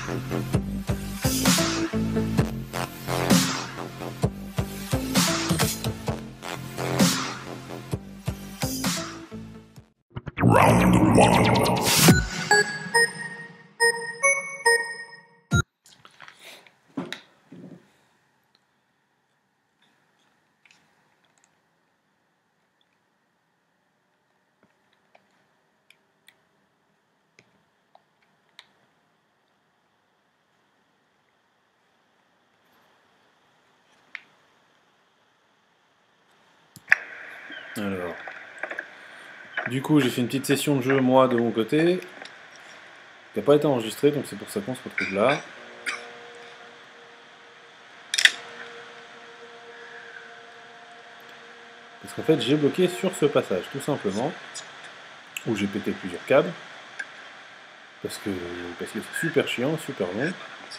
Round one. Alors, du coup, j'ai fait une petite session de jeu, moi, de mon côté, qui n'a pas été enregistrée, donc c'est pour ça qu'on se retrouve là. Parce qu'en fait, j'ai bloqué sur ce passage, tout simplement, où j'ai pété plusieurs câbles, parce que c'est super chiant, super long.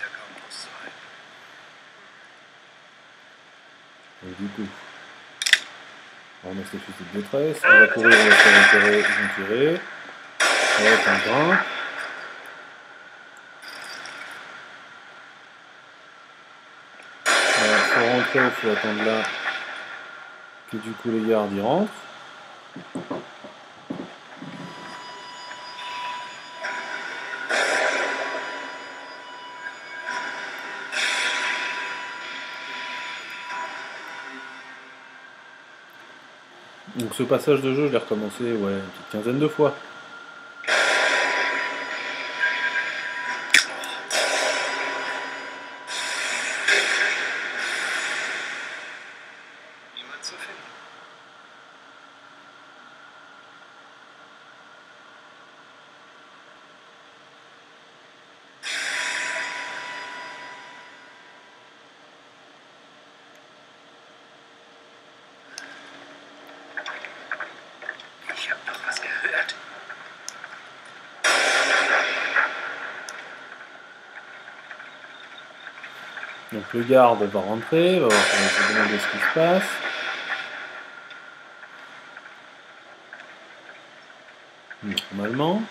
Donc du coup, on a cette fuite de détresse, on va courir, on va se faire enterrer, ils vont tirer. Hop, on grimpe. Alors, faut rentrer, il faut attendre là que du coup les gardes y rentrent. Donc ce passage de jeu, je l'ai recommencé une petite quinzaine de fois. Donc le garde va rentrer, va voir comment se demander ce qui se passe. Normalement.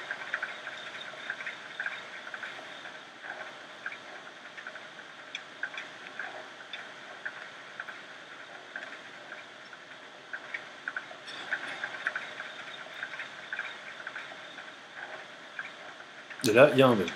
Et là, il y a un bug.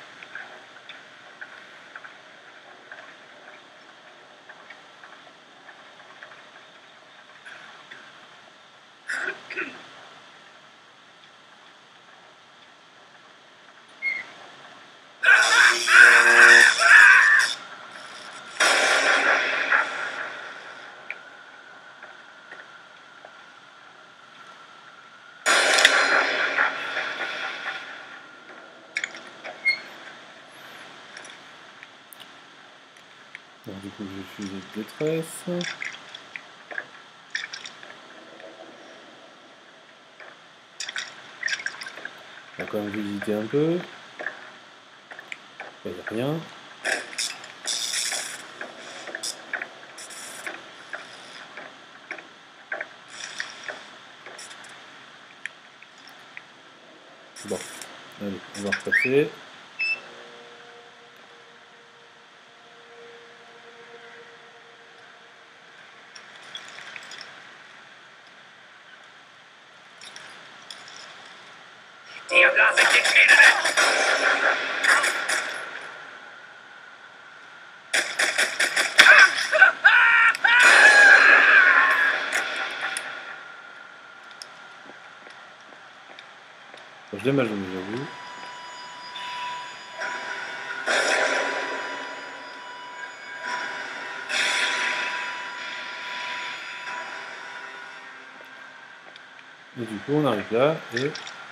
Donc du coup, je suis de détresse. On va quand même visiter un peu. Il n'y a rien. Bon, allez, on va repasser. Je l'ai mal joué, j'avoue. Et du coup, on arrive là, et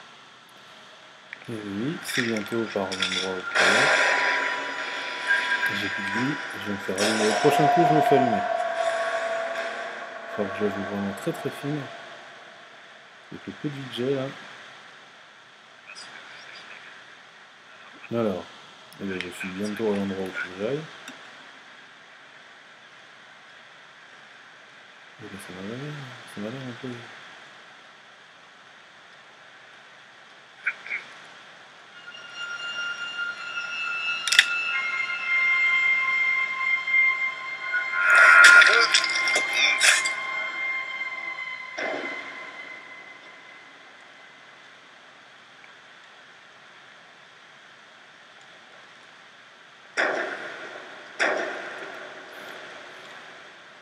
oui, c'est bientôt par l'endroit où je vais. J'ai plus de vie, je vais me faire allumer. Le prochain coup, je me fais allumer. Il faut que je la joue vraiment très très fine. J'ai fait peu de budget là. Alors, eh bien, je suis bientôt à l'endroit où il faut que j'aille. Et là, ça m'a l'air un peu...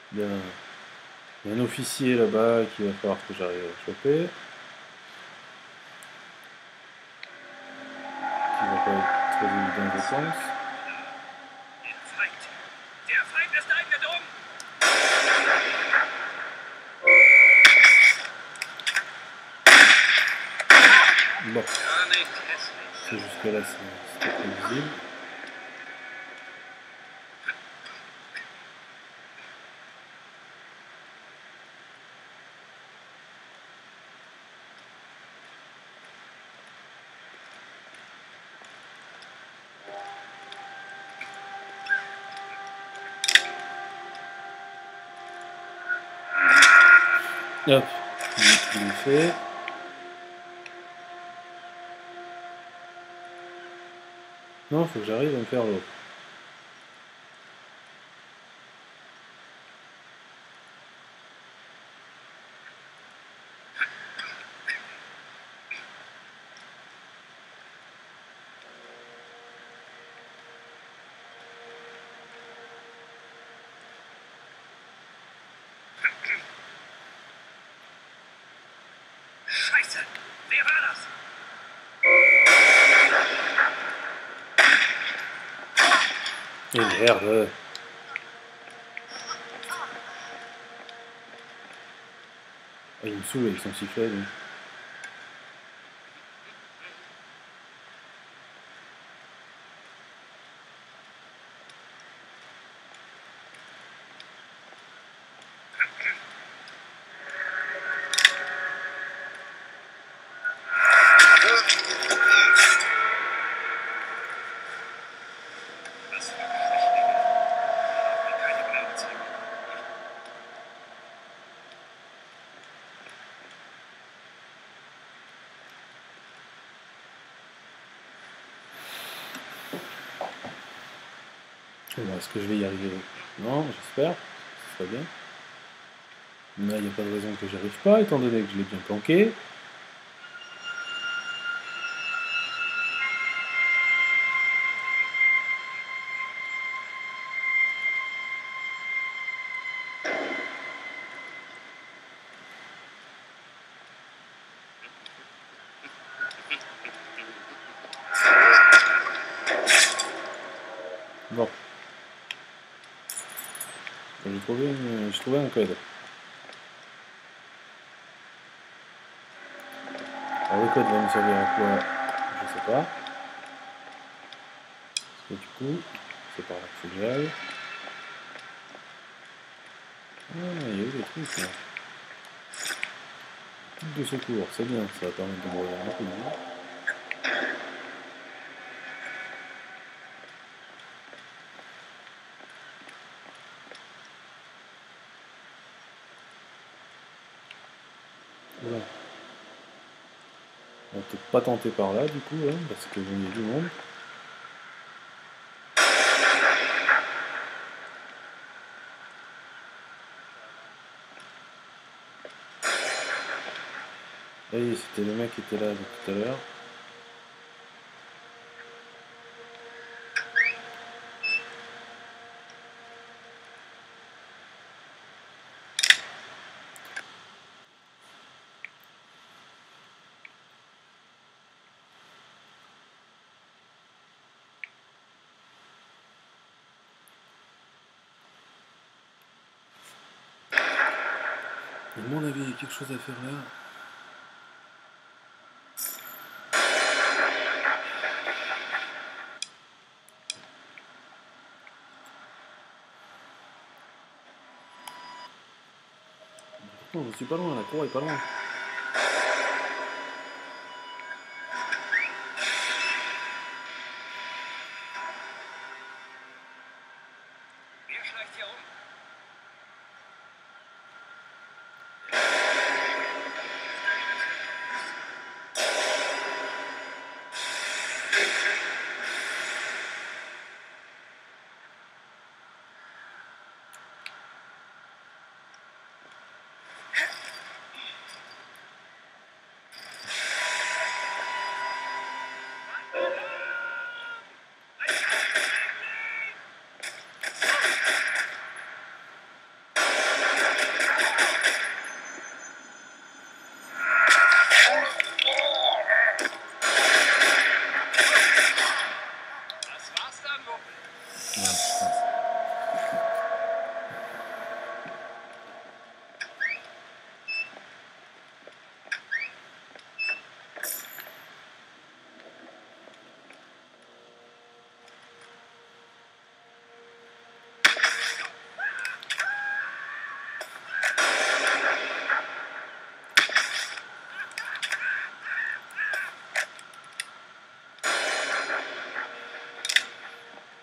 Il y a un officier là-bas qu'il va falloir que j'arrive à choper. Qui va pas être très évident, je pense. Bon. Jusque-là, c'était prévisible. Hop, il est fait. Non, il faut que j'arrive à me faire l'autre. Scheiße! Wer war das? Et merde. Ah, il me saoule avec son sifflet, lui. Est-ce que je vais y arriver? Non, j'espère. Ce serait bien. Mais il n'y a pas de raison que j'y arrive pas, étant donné que je l'ai bien planqué. Bon. J'ai trouvé un code. Alors le code va me servir à quoi? Je sais pas. Parce que du coup, c'est par là qu'il faut que j'aille. Ah, il y a eu des trucs là. Kit de secours, c'est bien, ça va permettre de me regarder rapidement. Voilà. On va peut-être pas tenter par là du coup, hein, parce que bon, il y a du monde. Oui, c'était le mec qui était là tout à l'heure. À mon avis, il y a quelque chose à faire là. Non, je suis pas loin, la cour est pas loin. Wer schleicht hier um?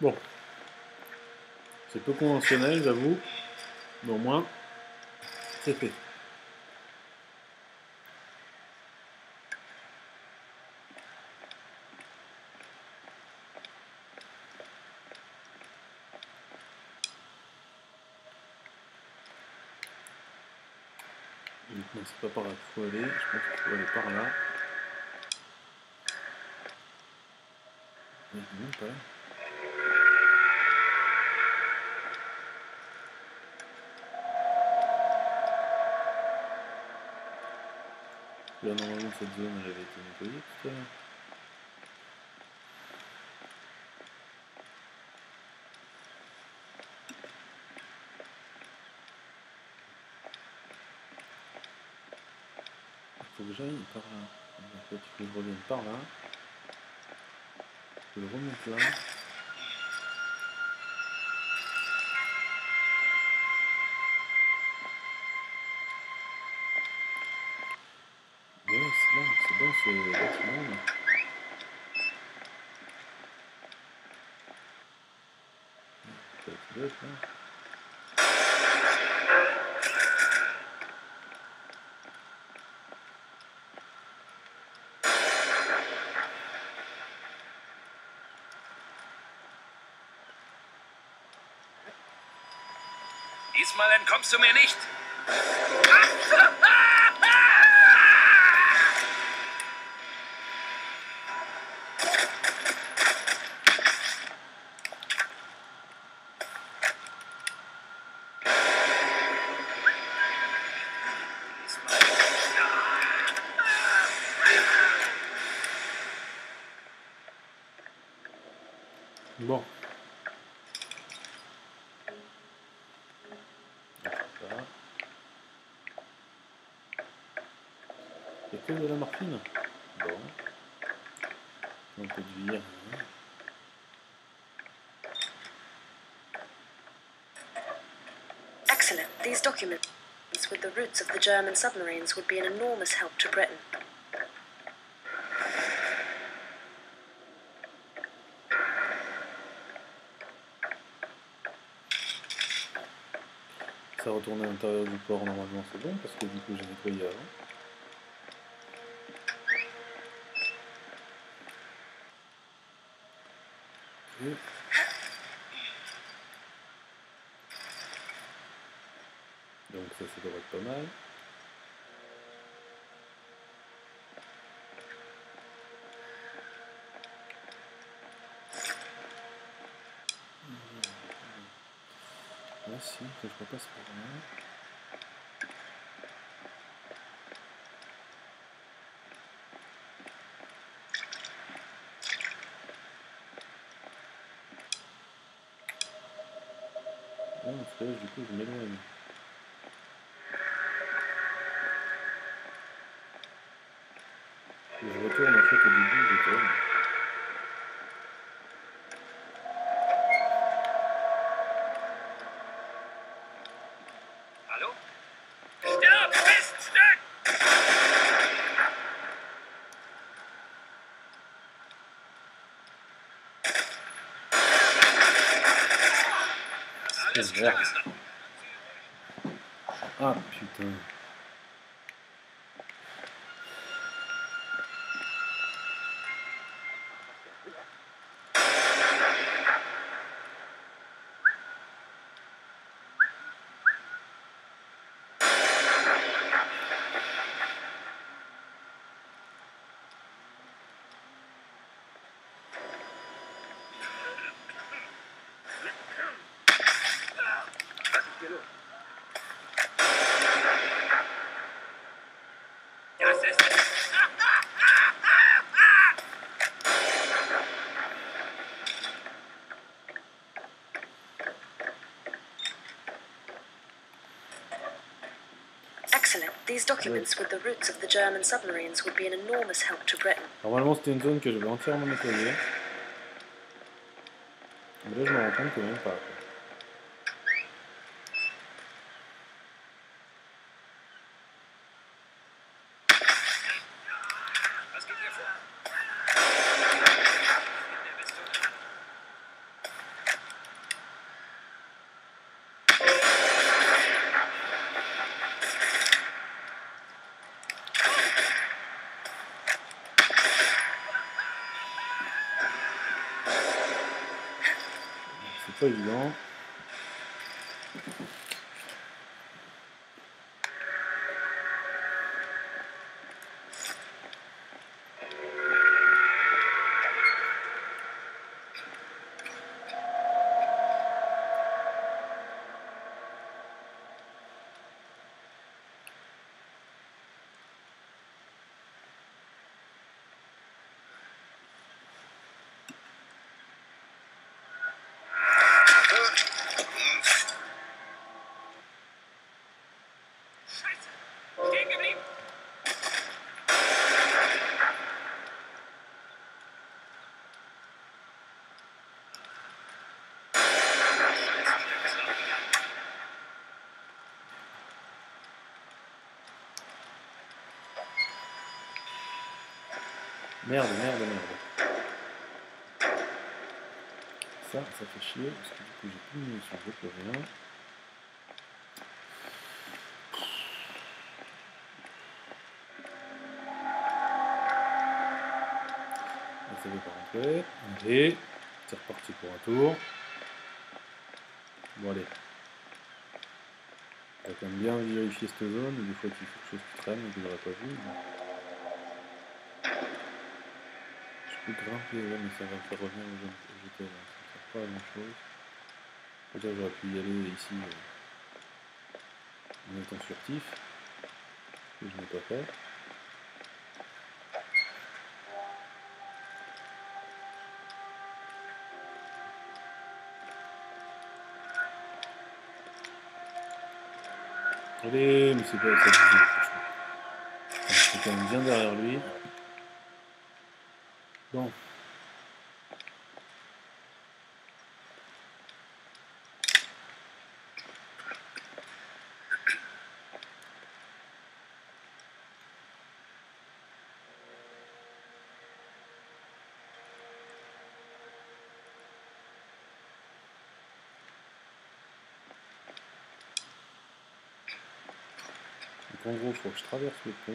Bon. C'est peu conventionnel, j'avoue. Mais au moins, c'est fait. Maintenant, c'est pas par là qu'il faut aller. Je pense qu'il faut aller par là. Mais non, pas là. Là, normalement, cette zone, elle avait été nettoyée tout à l'heure. Il faut que j'aille par là. En fait, il faut que je revienne par là. Je le remonte là. Mais ouais, c'est là, c'est dans ce bâtiment là. Ça doit être là. Diesmal entkommst du mir nicht. Bon. Il y a que de la morphine. Bon. Un peu de vire. Excellent. These documents with the routes of the German submarines would be an enormous help to Britain. Ça retourne à l'intérieur du port, normalement c'est bon, parce que du coup j'ai nettoyé avant. Okay. Donc ça devrait être pas mal. Là si, que je repasse par là. Non, parce que là, du coup, je m'éloigne. Et je retourne en fait au début où j'étais. Hallo? Stirb, Miststück! Alles klar. Ah putain. Das ist es. Excellent. These documents with the routes of the German submarines would be an enormous help to Britain. Normalement c'était une zone que je vais entièrement nettoyer. Mais là je me rends compte que même pas. Quoi. Was geht hier vor? In der Westung. pas évident. Scheiße! Stehen geblieben! Merde, merde, merde. Ça fait chier, parce que du coup j'ai plus de munitions, j'ai plus rien. Et ça veut pas rentrer. Allez, c'est reparti pour un tour. Bon allez. On va quand même bien vérifier cette zone, des fois qu'il y a quelque chose qui traîne et que j'aurais pas vu. Je peux grimper, ouais, mais ça va me faire revenir où j'étais là. Ça ne sert pas à grand chose. Peut-être j'aurais pu y aller ici en étant furtif, ce que je n'ai pas fait. Allez, mais c'est pas ça que je dis, franchement. C'est quand même bien derrière lui. Bon. Donc en gros, il faut que je traverse le pont.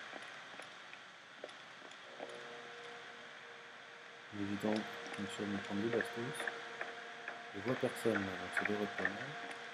En évitant, bien sûr, de me prendre des bastos. Je vois personne là, donc ça devrait être pas mal.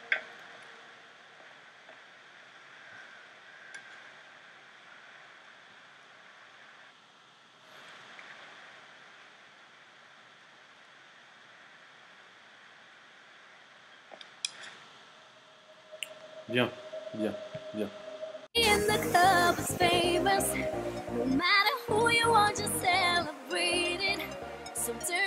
Bien, bien, bien. In the club is famous. No matter who you are, just celebrate it. So turn